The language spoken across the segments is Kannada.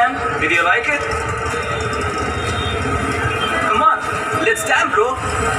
man. Did you like it? Come on, let's dance, bro.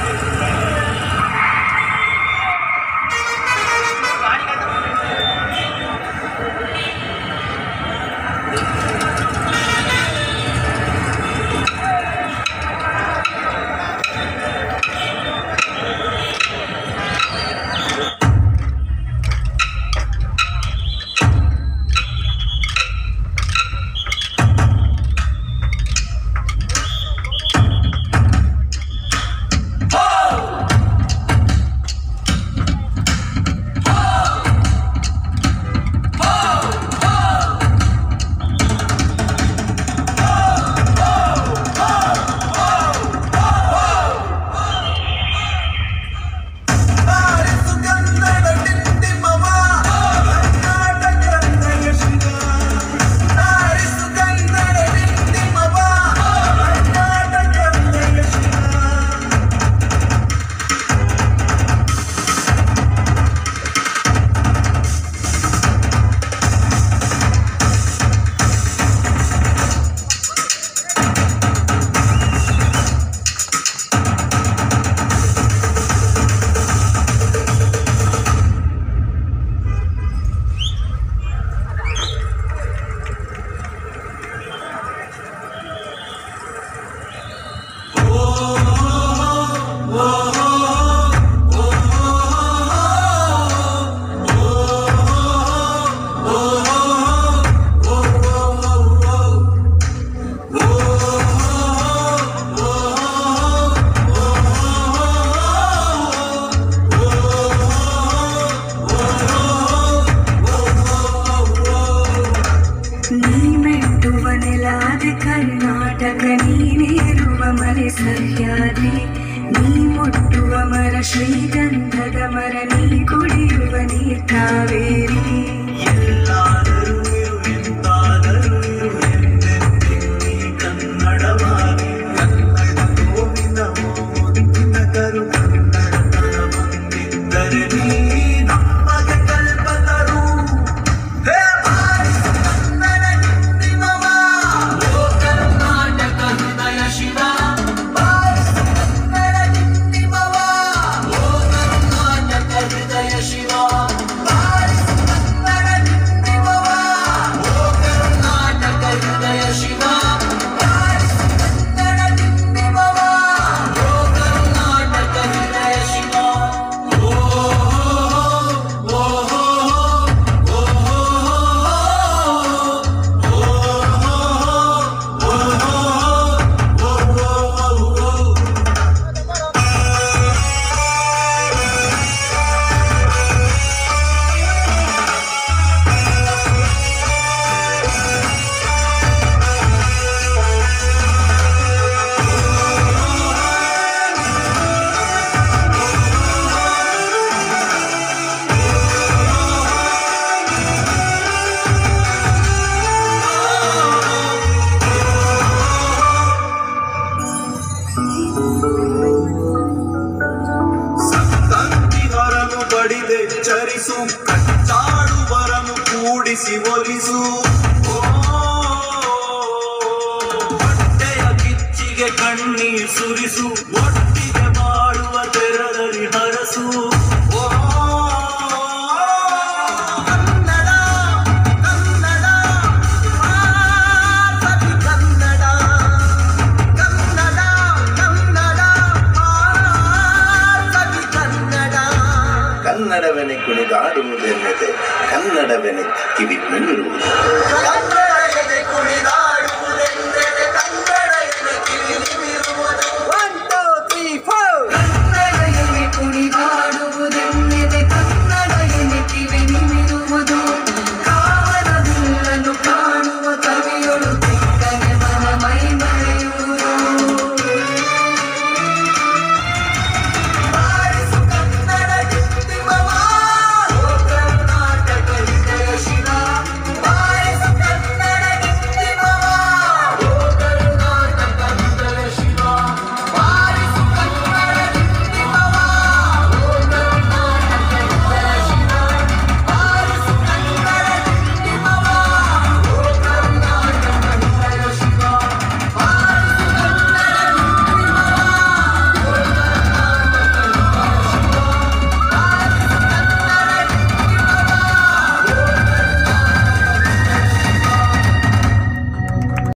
Karnataka नीनेरुव मरे सह्याद्रि नी मुट्टुव मर श्रीगंधद मर नी कुडियुव नीर कावेरी ಎಲ್ಲಾದರೂ ಇರು ಎಂತಾದರೂ ಇರು ಎಂದೆಂದಿಗೂ ನೀ ಕನ್ನಡವಾಗಿ ಕನ್ನಡ ಗೋವಿಂದ ಮುದ್ದಿನ ಕರು ಕನ್ನಡತನ ಬಂದಿದ್ದರೆ ನೀ ನಮಗೆ ಕಲ್ಪತರು ಹೇ ಬಾರಿಸು ಕನ್ನಡ ನಿಂದಿಮವ ಓ ಕರ್ನಾಟಕ ಹೃದಯ ಶಿವ ಬಾರಿಸು ಕನ್ನಡ ನಿಂದಿಮವ ಓ ಕರ್ನಾಟಕ ಹೃದಯ ಶಿವ ಚರಿಸು ಕಚ್ಚಾಡುವರನು ಕೂಡಿಸಿ ಒಲಿಸು ಹೊಟ್ಟೆಯ ಕಿಚ್ಚಿಗೆ ಕಣ್ಣೀರ್ ಸುರಿಸು ಒಟ್ಟಿಗೆ ಮಾಡುವ ತೆರದಲ್ಲಿ ಹರಸು ಕನ್ನಡವೆನೆ ಕುಣಿದಾಡುವುದೆನ್ನದೆ ಕನ್ನಡವೆನೆ ಕಿವಿ ಬೀಳುವುದು.